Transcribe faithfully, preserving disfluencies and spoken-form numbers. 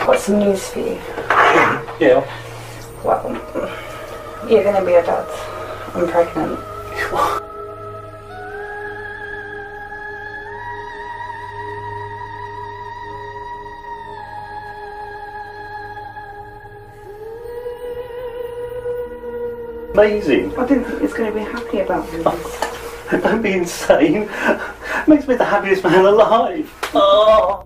got some news for you. Yeah. Well, you're going to be a dad. I'm pregnant. Amazing. I didn't think he was going to be happy about this. Don't be insane. Makes me the happiest man alive. Oh.